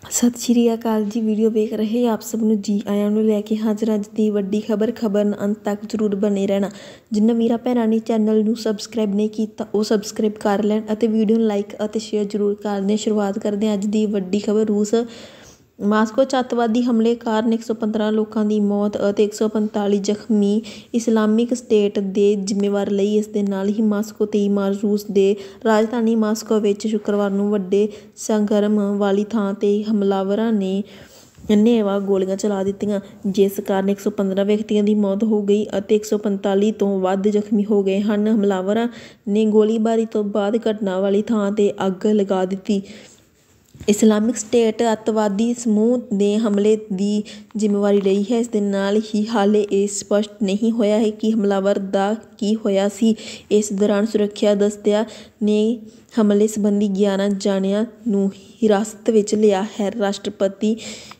ਸਤਿ ਸ਼੍ਰੀ ਅਕਾਲ ਜੀ। ਵੀਡੀਓ ਵੇਖ ਰਹੇ ਆਪ ਸਭ ਨੂੰ ਜੀ ਆਇਆਂ ਨੂੰ ਲੈ ਕੇ ਹਾਜ਼ਰ ਅੱਜ ਦੀ ਵੱਡੀ ਖਬਰ ਨੂੰ ਅੰਤ ਤੱਕ ਜ਼ਰੂਰ ਬਣੇ ਰਹਿਣਾ। ਜਿਨ੍ਹਾਂ ਵੀਰਾਂ ਭੈਣਾਂ ਨੇ ਚੈਨਲ ਨੂੰ ਸਬਸਕ੍ਰਾਈਬ ਨਹੀਂ ਕੀਤਾ ਉਹ ਸਬਸਕ੍ਰਾਈਬ ਕਰ ਲੈਣ ਅਤੇ ਵੀਡੀਓ ਨੂੰ ਲਾਈਕ ਅਤੇ ਸ਼ੇਅਰ ਜ਼ਰੂਰ ਕਰ ਦੇਣ। ਸ਼ੁਰੂਆਤ ਕਰਦੇ ਹਾਂ ਅੱਜ ਦੀ ਵੱਡੀ ਖਬਰ। ਰੂਸ ਮਾਸਕੋ 'ਚ ਅੱਤਵਾਦੀ ਹਮਲੇ ਕਾਰਨ 115 ਲੋਕਾਂ ਦੀ ਮੌਤ ਅਤੇ 145 ਜ਼ਖਮੀ। ਇਸਲਾਮਿਕ ਸਟੇਟ ਦੇ ਜ਼ਿੰਮੇਵਾਰ ਲਈ। ਇਸ ਦੇ ਨਾਲ ਹੀ ਮਾਸਕੋ 23 ਮਾਰਚ ਰੂਸ ਦੇ ਰਾਜਧਾਨੀ ਮਾਸਕੋ ਵਿੱਚ ਸ਼ੁੱਕਰਵਾਰ ਨੂੰ ਵੱਡੇ ਸੰਗਰਮ ਵਾਲੀ ਥਾਂ 'ਤੇ ਹਮਲਾਵਰਾਂ ਨੇ ਅੰਨ੍ਹੇਵਾਹ ਗੋਲੀਆਂ ਚਲਾ ਦਿੱਤੀਆਂ, ਜਿਸ ਕਾਰਨ 115 ਵਿਅਕਤੀਆਂ ਦੀ ਮੌਤ ਹੋ ਗਈ ਅਤੇ 145 ਤੋਂ ਵੱਧ ਜ਼ਖਮੀ ਹੋ ਗਏ ਹਨ। ਹਮਲਾਵਰਾਂ ਨੇ ਗੋਲੀਬਾਰੀ ਤੋਂ ਬਾਅਦ ਘਟਨਾ ਵਾਲੀ ਥਾਂ 'ਤੇ ਅੱਗ ਲਗਾ ਦਿੱਤੀ। ਇਸਲਾਮਿਕ ਸਟੇਟ ਅੱਤਵਾਦੀ ਸਮੂਹ ਨੇ ਹਮਲੇ ਦੀ ਜ਼ਿੰਮੇਵਾਰੀ ਲਈ ਹੈ। ਇਸ ਦੇ ਨਾਲ ਹੀ ਹਾਲੇ ਇਹ ਸਪਸ਼ਟ ਨਹੀਂ ਹੋਇਆ ਹੈ ਕਿ ਹਮਲਾਵਰ ਦਾ ਕੀ ਹੋਇਆ ਸੀ। ਇਸ ਦੌਰਾਨ ਸੁਰੱਖਿਆ ਦਸਤਿਆਂ ਨੇ ਹਮਲੇ ਸੰਬੰਧੀ 11 ਜਣਿਆਂ ਨੂੰ ਹਿਰਾਸਤ ਵਿੱਚ ਲਿਆ ਹੈ। ਰਾਸ਼ਟਰਪਤੀ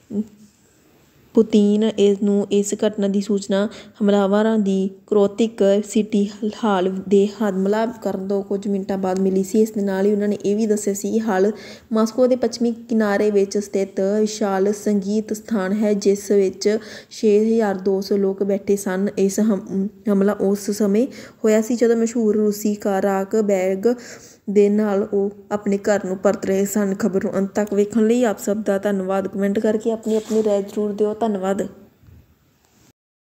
ਪੁਤਿਨ ਨੂੰ ਇਸ ਘਟਨਾ ਦੀ ਸੂਚਨਾ ਹਮਲਾਵਰਾਂ ਦੀ ਕ੍ਰੋਤਿਕ ਸਿਟੀ ਹਾਲ ਦੇ ਹਮਲਾ ਕਰਨ ਤੋਂ ਕੁਝ ਮਿੰਟਾਂ ਬਾਅਦ ਮਿਲੀ ਸੀ। ਇਸ ਦੇ ਨਾਲ ਹੀ ਉਹਨਾਂ ਨੇ ਇਹ ਵੀ ਦੱਸਿਆ ਸੀ ਕਿ ਹਾਲ ਮਾਸਕੋ ਦੇ ਪੱਛਮੀ ਕਿਨਾਰੇ ਵਿੱਚ ਸਥਿਤ ਵਿਸ਼ਾਲ ਸੰਗੀਤ ਸਥਾਨ ਹੈ, ਜਿਸ ਵਿੱਚ 6200 ਲੋਕ ਬੈਠੇ ਸਨ। ਇਸ ਹਮਲਾ ਉਸ ਸਮੇਂ ਹੋਇਆ ਸੀ ਜਦੋਂ ਮਸ਼ਹੂਰ ਰੂਸੀ ਰਾਕ ਬੈਂਡ ਦੇ ਨਾਲ ਉਹ ਆਪਣੇ ਘਰ ਨੂੰ ਪਰਤ ਰਹੇ ਸਨ। ਖਬਰ ਨੂੰ ਅੰਤ ਤੱਕ ਵੇਖਣ ਲਈ ਆਪ ਸਭ ਦਾ ਧੰਨਵਾਦ। ਕਮੈਂਟ ਕਰਕੇ ਆਪਣੀ ਰਾਏ ਜ਼ਰੂਰ ਦਿਓ। ਧੰਨਵਾਦ।